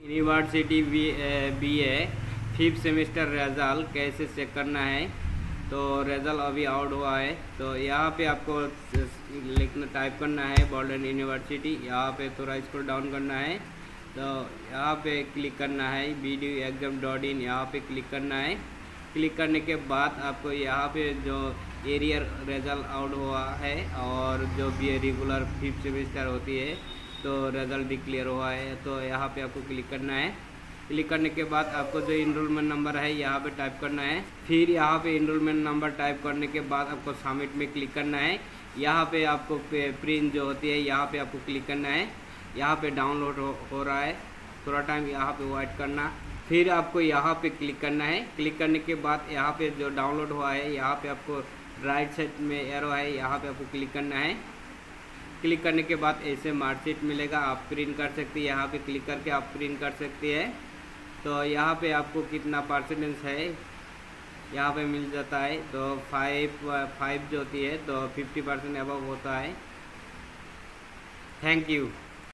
University BA 5th semester result कैसे check करना है। तो रिजल्ट अभी आउट हुआ है, तो यहाँ पे आपको लिखना टाइप करना है बॉल्डन यूनिवर्सिटी। यहाँ पे थोड़ा स्क्रॉल डाउन करना है, तो यहाँ पे क्लिक करना है BDUexam.in, यहाँ पे क्लिक करना है। क्लिक करने के बाद आपको यहाँ पे जो एरियर रिजल्ट आउट हुआ है और जो BA रेगुलर 5th सेमेस्टर होती है तो रिजल्ट डिक्लेयर हुआ है, तो यहाँ पे आपको क्लिक करना है। क्लिक करने के बाद आपको जो इनरोलमेंट नंबर है यहाँ पे टाइप करना है। फिर यहाँ पे इनरोलमेंट नंबर टाइप करने के बाद आपको सबमिट में क्लिक करना है। यहाँ पे आपको प्रिंट जो होती है यहाँ पे आपको क्लिक करना है। यहाँ पे डाउनलोड हो रहा है, थोड़ा टाइम यहाँ पे वेट करना। फिर आपको यहाँ पे क्लिक करना है। क्लिक करने के बाद यहाँ पे जो डाउनलोड हुआ है यहाँ पे आपको राइट साइड में एरो है, यहाँ पे आपको क्लिक करना है। क्लिक करने के बाद ऐसे मार्कशीट मिलेगा, आप प्रिंट कर सकते हैं। यहाँ पे क्लिक करके आप प्रिंट कर सकते हैं। तो यहाँ पे आपको कितना परसेंटेज है यहाँ पे मिल जाता है। तो 5 जो होती है तो 50% अबव होता है। Thank you.